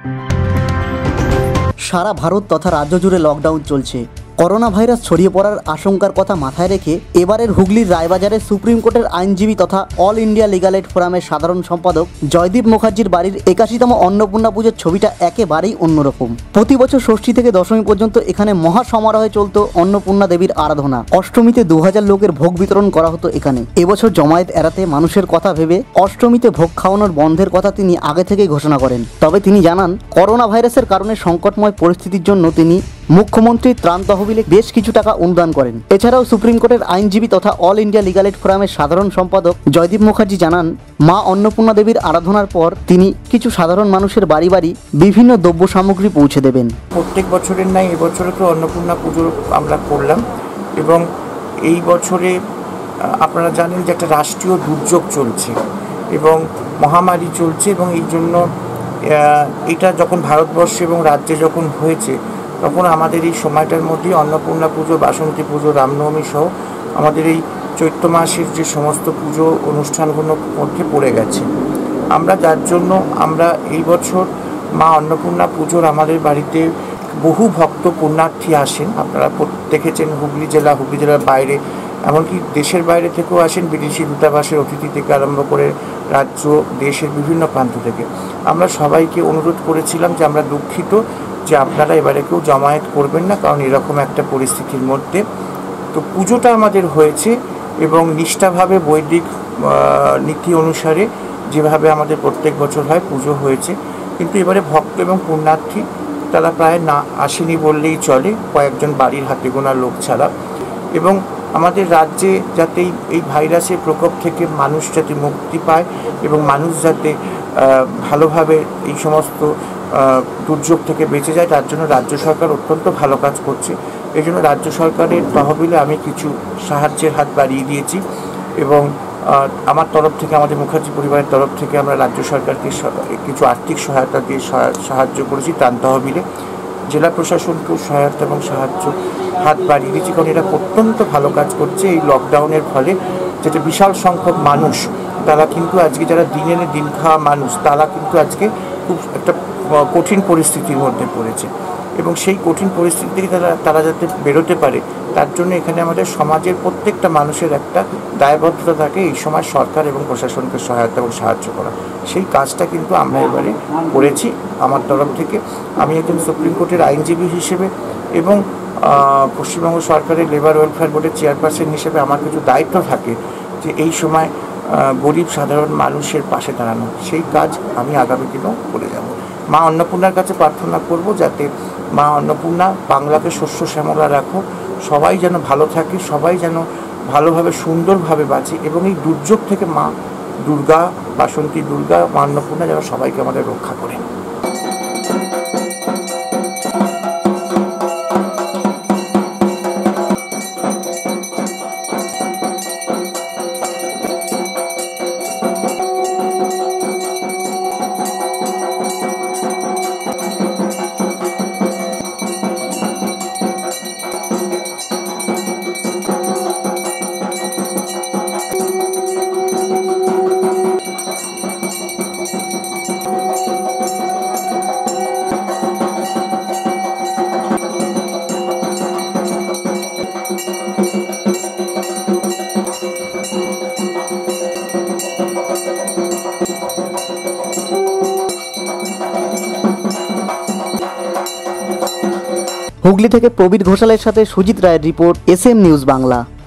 সারা ভারত তথা রাজ্য জুড়ে লকডাউন চলছে। করোনা ভাইরাস ছড়িয়ে পড়ার আশঙ্কার কথা মাথায় রেখে এবারের হুগলির রায়বাজারে সুপ্রিম কোর্টের আইনজীবী তথা অল ইন্ডিয়া লিগাল এইড ফোরামের সাধারণ সম্পাদক জয়দীপ মুখার্জির বাড়ির ৮১তম অন্নপূর্ণা পুজোর ছবিটা একেবারেই অন্যরকম। প্রতি বছর ষষ্ঠী থেকে দশমী পর্যন্ত এখানে মহা সমারোহে চলত অন্নপূর্ণা দেবীর আরাধনা। অষ্টমীতে ২০০০ লোকের ভোগ বিতরণ করা হতো এখানে। এবছর জমায়েত এড়াতে মানুষের কথা ভেবে অষ্টমীতে ভোগ খাওয়ানোর বন্ধের কথা তিনি আগে থেকেই ঘোষণা করেন। তবে তিনি জানান, করোনা ভাইরাসের কারণে সংকটময় পরিস্থিতির জন্য তিনি মুখ্যমন্ত্রীর ত্রাণ তহবিলে বেশ কিছু টাকা অনুদান করেন। এছাড়াও সুপ্রিম কোর্টের আইনজীবী তথা অল ইন্ডিয়া লিগাল এইড ফোরামের সাধারণ সম্পাদক জয়দীপ মুখার্জি জানান, মা অন্নপূর্ণা দেবীর আরাধনার পর তিনি কিছু সাধারণ মানুষের বাড়ি বাড়ি বিভিন্ন দ্রব্য সামগ্রী পৌঁছে দেবেন। প্রত্যেক বছরের নাই এবছরে তো অন্নপূর্ণা পুজো আমরা করলাম এবং এই বছরে আপনারা জানেন যে একটা রাষ্ট্রীয় দুর্যোগ চলছে এবং মহামারী চলছে এবং এই জন্য এটা যখন ভারতবর্ষে এবং রাজ্যে যখন হয়েছে তখন আমাদের এই সময়টার মধ্যে অন্নপূর্ণা পুজো, বাসন্তী পুজো, রামনবমী সহ আমাদের এই চৈত্র মাসের যে সমস্ত পুজো অনুষ্ঠানগুলোর মধ্যে পড়ে গেছে। আমরা যার জন্য আমরা এই বছর মা অন্নপূর্ণা পুজোর আমাদের বাড়িতে বহু ভক্ত পুণ্যার্থী আসেন। আপনারা দেখেছেন হুগলি জেলার বাইরে, এমনকি দেশের বাইরে থেকেও আসেন, বিদেশি দূতাবাসের অতিথি থেকে আরম্ভ করে রাজ্য দেশের বিভিন্ন প্রান্ত থেকে। আমরা সবাইকে অনুরোধ করেছিলাম যে আমরা দুঃখিত যে আপনারা এবারে কেউ জমায়েত করবেন না, কারণ এরকম একটা পরিস্থিতির মধ্যে তো পুজোটা আমাদের হয়েছে এবং নিষ্ঠাভাবে বৈদিক নীতি অনুসারে যেভাবে আমাদের প্রত্যেক বছর হয় পুজো হয়েছে। কিন্তু এবারে ভক্ত এবং পুণ্যার্থী তারা প্রায় না আসেনি বললেই চলে, কয়েকজন বাড়ির হাতে গোনা লোক ছাড়া। এবং আমাদের রাজ্যে যাতে এই ভাইরাসের প্রকোপ থেকে মানুষ যাতে মুক্তি পায় এবং মানুষ যাতে ভালোভাবে এই সমস্ত দুর্যোগ থেকে বেঁচে যায়, তার জন্য রাজ্য সরকার অত্যন্ত ভালো কাজ করছে। এই জন্য রাজ্য সরকারের তহবিলে আমি কিছু সাহায্যের হাত বাড়িয়ে দিয়েছি এবং আমার তরফ থেকে, আমাদের মুখার্জি পরিবারের তরফ থেকে আমরা রাজ্য সরকারকে কিছু আর্থিক সহায়তা দিয়ে সাহায্য করেছি ত্রাণ তহবিলে। জেলা প্রশাসনকেও সহায়তা এবং সাহায্য হাত বাড়িয়ে দিয়েছি, কারণ এরা অত্যন্ত ভালো কাজ করছে। এই লকডাউনের ফলে যেটা বিশাল সংখ্যক মানুষ, তারা কিন্তু আজকে যারা দিন এনে দিন খাওয়া মানুষ, তারা কিন্তু আজকে খুব একটা কঠিন পরিস্থিতির মধ্যে পড়েছে এবং সেই কঠিন পরিস্থিতি থেকে তারা যাতে বেরোতে পারে, তার জন্য এখানে আমাদের সমাজের প্রত্যেকটা মানুষের একটা দায়বদ্ধতা থাকে এই সময় সরকার এবং প্রশাসনকে সহায়তা এবং সাহায্য করা। সেই কাজটা কিন্তু আমরা এবারে করেছি আমার তরফ থেকে। আমি একজন সুপ্রিম কোর্টের আইনজীবী হিসেবে এবং পশ্চিমবঙ্গ সরকারের লেবার ওয়েলফেয়ার বোর্ডের চেয়ারপারসন হিসেবে আমার কিছু দায়িত্ব থাকে যে এই সময় গরিব সাধারণ মানুষের পাশে দাঁড়ানো। সেই কাজ আমি আগামী দিনেও করে যাব। মা অন্নপূর্ণার কাছে প্রার্থনা করব যাতে মা অন্নপূর্ণা বাংলাকে শস্য শ্যামলা রাখো, সবাই যেন ভালো থাকে, সবাই যেন ভালোভাবে সুন্দরভাবে বাঁচে এবং এই দুর্যোগ থেকে মা দুর্গা, বাসন্তী দুর্গা, মা অন্নপূর্ণা যেন সবাইকে আমাদের রক্ষা করে। হুগলি থেকে প্রবীর ঘোষালের সাথে সুজিত রায়ের রিপোর্ট, SM নিউজ বাংলা।